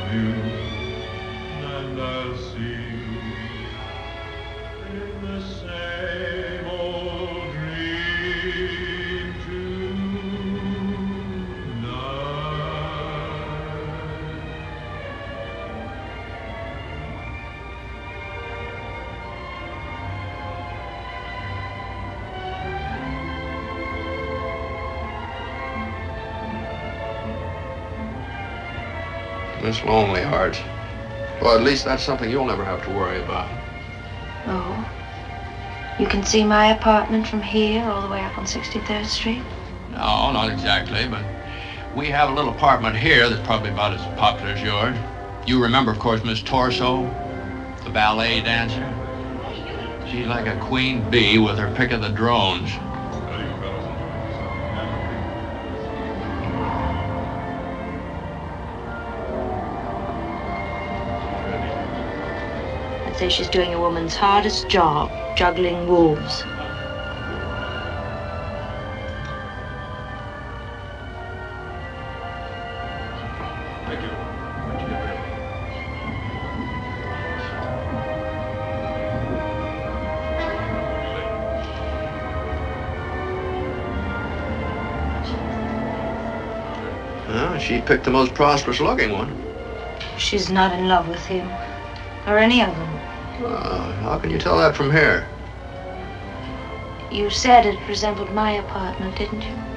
you, and I'll see in the same old dream Miss Lonely Hearts. Well, at least that's something you'll never have to worry about. Oh. You can see my apartment from here all the way up on 63rd Street? No, not exactly, but we have a little apartment here that's probably about as popular as yours. You remember, of course, Miss Torso, the ballet dancer? She's like a queen bee with her pick of the drones. I'd say she's doing a woman's hardest job, juggling wolves. Well, she picked the most prosperous looking one. She's not in love with him, or any of them. How can you tell that from here? You said it resembled my apartment, didn't you?